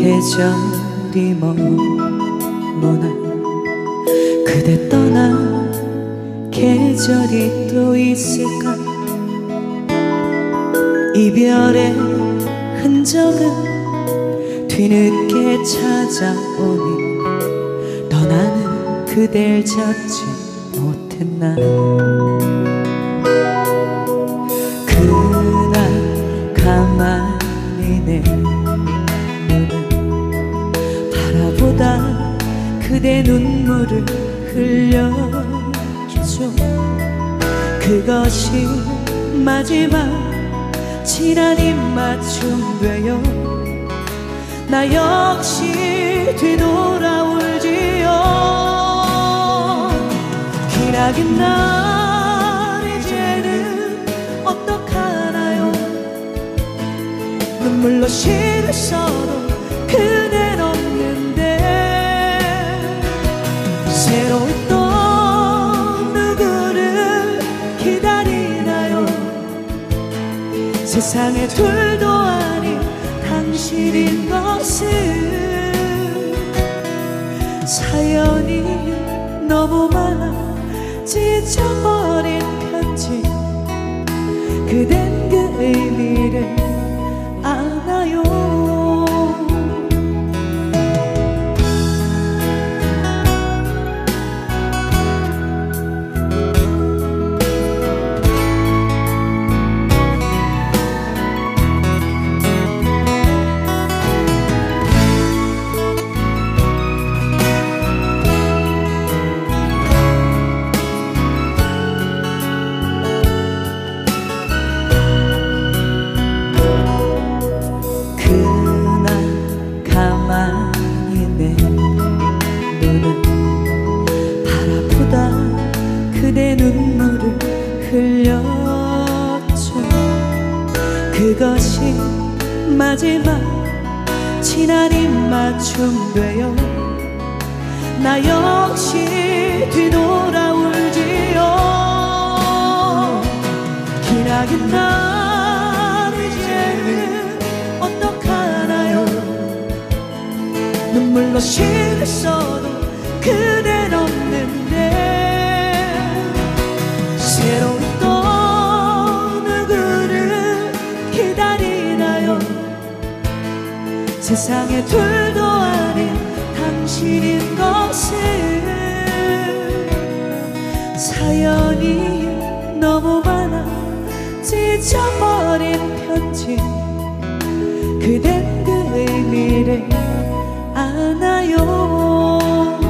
계절이 머무나 그대 떠난 계절이 또 있을까. 이별의 흔적은 뒤늦게 찾아오니 떠나는 그댈 잡지 못한 날. 그날 가만히 내 눈을 바라보다 그대 눈물을 흘려줘. 그것이 마지막 지난 입맞춤 되어 나 역시 뒤돌아올지요. 기나긴 날 이제는 어떡하나요. 눈물로 시를 써도 그댄 없는데 새로운 또 누구를 기다리나요. 세상에 둘도 아닌 당신인 것을. 사연이 너무 많아 지쳐버린 편지. 그댄 그 의미를 아나요. 그대 눈물을 흘렸죠. 그것이 마지막 지난 입맞춤 되어 나 역시 뒤돌아올지요. 기나긴 날 이제는 어떡하나요. 눈물로 시를 써도 그댄 없는데 새로운 또 누구를 기다리나요. 세상에 둘도 아닌 당신인 것을. 사연이 너무 많아 지쳐버린 편지. 그댄 그 의미를 아나요.